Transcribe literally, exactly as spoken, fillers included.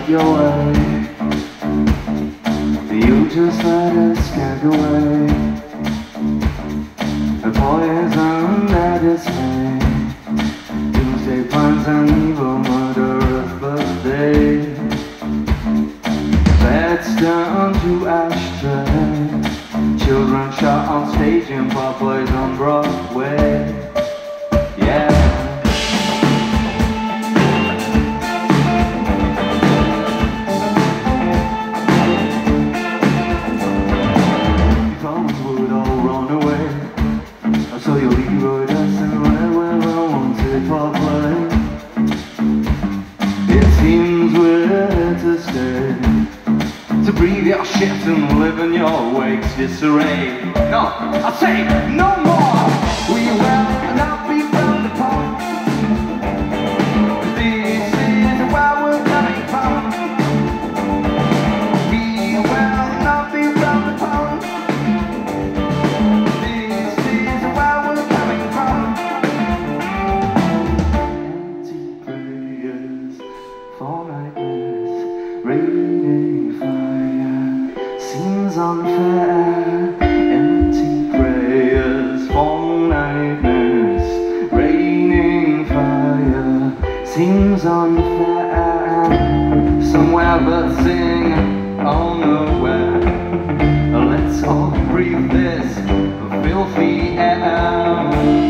your way. You just let us get away. A poison that is made. Doomsday plans and evil murderous birthday. Beds down to ashtray. Children shot on stage in pop plays on Broadway. Yeah. So you'll leave us and right where I wanted for play. It seems we're here to stay, to breathe your shit and live in your wake's disarray. No, I say no more. We will not be found apart. This is where we're coming from. We will not be found apart. Raining fire seems unfair. Empty prayers for nightmares. Raining fire seems unfair. Somewhere buzzing on nowhere. Let's all breathe this filthy air.